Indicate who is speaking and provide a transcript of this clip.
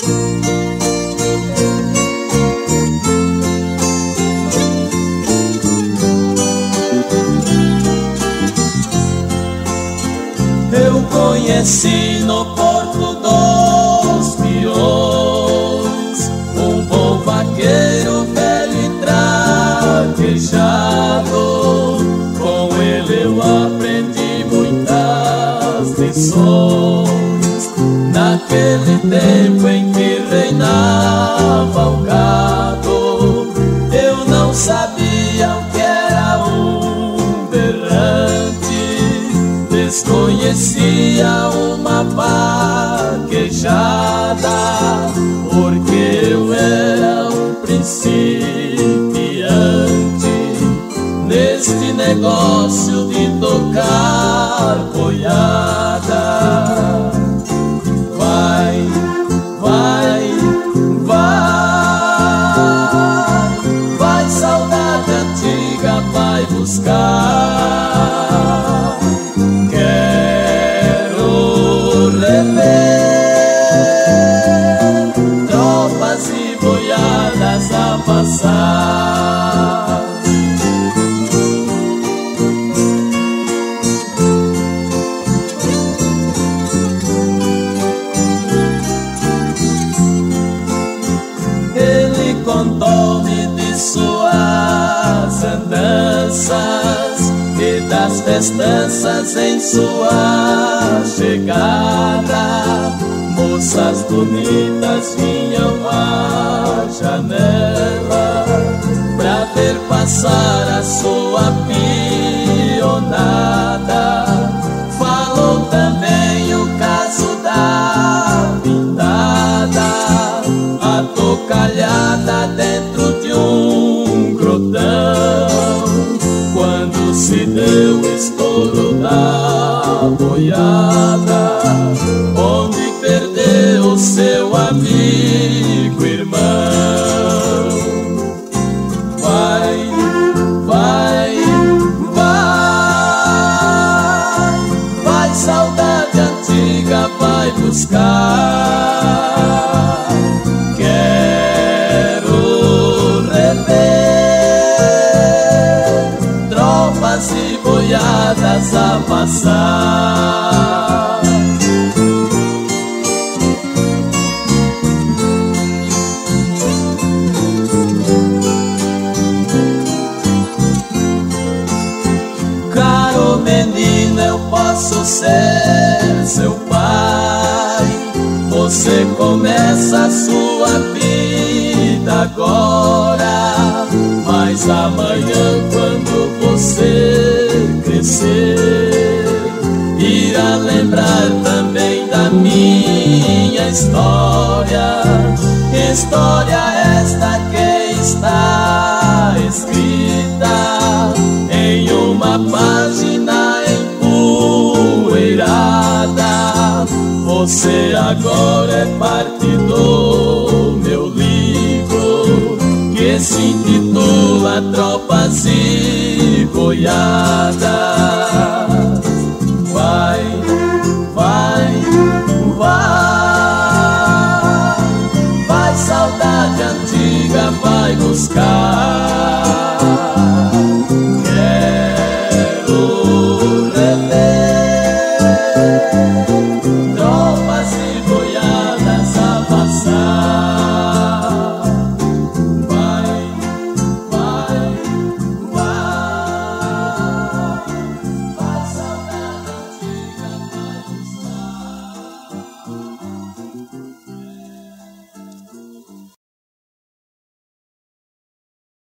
Speaker 1: Eu conheci no Porto dos Peões um bom vaqueiro velho e traquejado. Com ele eu aprendi muitas lições, naquele tempo em que reinava o gado. Eu não sabia o que era um berrante, desconhecia uma vaquejada, porque eu era um principiante neste negócio de tocar boiada. Vai, vai, vai, vai, saudade antiga, vai buscar. Quero rever tropas e boiadas a passar. Contou-me de suas andanças e das festanças em sua chegada. Moças bonitas vinham à janela pra ver passar a sua pionada. Falou também o caso da pintada, a tocalhada dentro de um grotão, quando se deu o estouro da boiada, onde perdeu seu amigo irmão. Vai, vai, vai, vai, saudade antiga, vai buscar. Tropas e boiadas a passar. Caro menino, eu posso ser seu pai. Você começa a sua vida agora, mas amanhã, quando você crescer, irá lembrar também da minha história. História esta que está escrita em uma página empoeirada. Você agora é parte do meu livro, que se intitula Tropas e Boiadas. Vai, vai, vai, vai, saudade antiga, vai buscar.